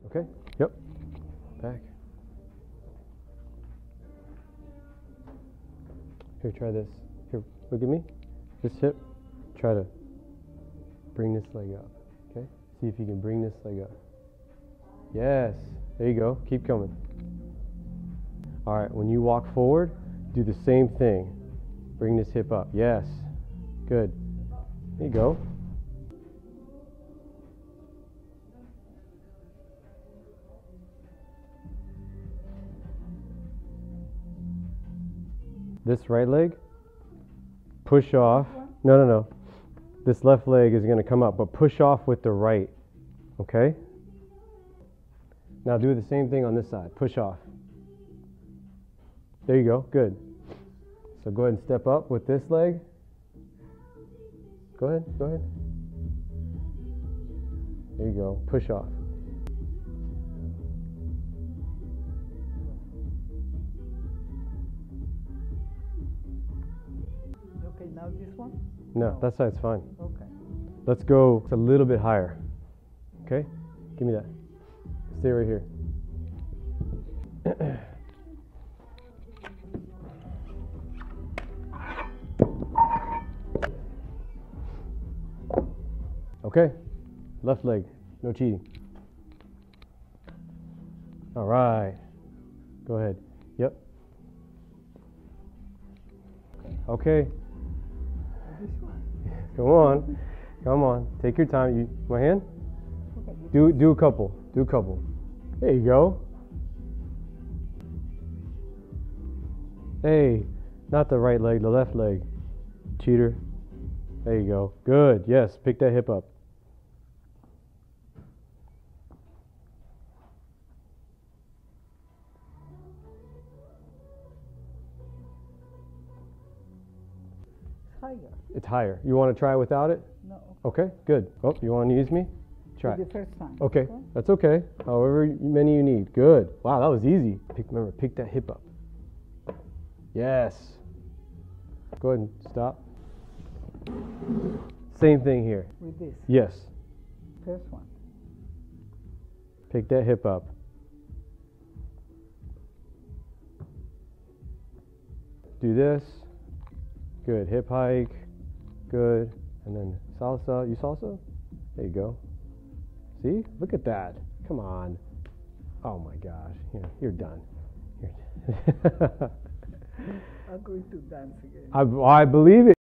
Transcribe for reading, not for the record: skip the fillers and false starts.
Okay, yep, back. Here, try this. Here, look at me. This hip, try to bring this leg up, okay? See if you can bring this leg up. Yes, there you go, keep coming. All right, when you walk forward, do the same thing. Bring this hip up, yes, good. There you go. This right leg, push off. No. This left leg is going to come up, but push off with the right, okay? Now do the same thing on this side, push off. There you go, good. So go ahead and step up with this leg. Go ahead. There you go, push off. Okay, now this one? No, that side's fine. Okay. Let's go a little bit higher. Okay? Give me that. Stay right here. Okay, left leg, no cheating. All right, go ahead. Yep. Okay. Come on, take your time. My hand? Okay. Do a couple. There you go. Hey, not the right leg, the left leg. Cheater. There you go. Good. Yes, pick that hip up. Higher. It's higher. You want to try without it? No. Okay, good. Oh, you want to use me? Try. The first time. Okay, that's okay. However many you need. Good. Wow, that was easy. Remember, pick that hip up. Yes. Go ahead and stop. Same thing here. With this? Yes. First one. Pick that hip up. Do this. Good. Hip hike. Good. And then salsa. You salsa? There you go. See? Look at that. Come on. Oh my gosh. You're done. I'm going to dance again. I believe it.